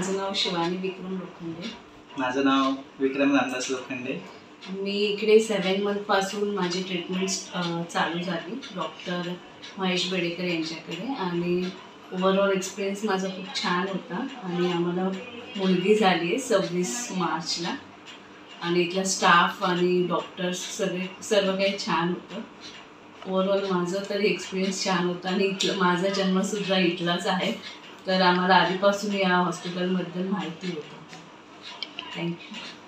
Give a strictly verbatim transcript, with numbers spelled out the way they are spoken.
माझं नाव शिवानी विक्रम लोखंडे. माझं नाव विक्रम रामदास लोखंडे. मी इकडे सेवन मंथपासून माझी ट्रीटमेंट चालू झाली डॉक्टर महेश बेडेकर यांच्याकडे आणि ओव्हरऑल एक्सपिरियन्स माझा खूप छान होता आणि आम्हाला मुलगी झाली आहे सव्वीस मार्चला आणि इथला स्टाफ आणि डॉक्टर्स सगळे सर्व काही छान होतं. ओव्हरऑल माझं तरी एक्सपिरियन्स छान होता आणि इथलं माझा जन्मसुद्धा इथलाच आहे, तर आम्हाला आधीपासून या हॉस्पिटलबद्दल माहिती होतं. थँक्यू.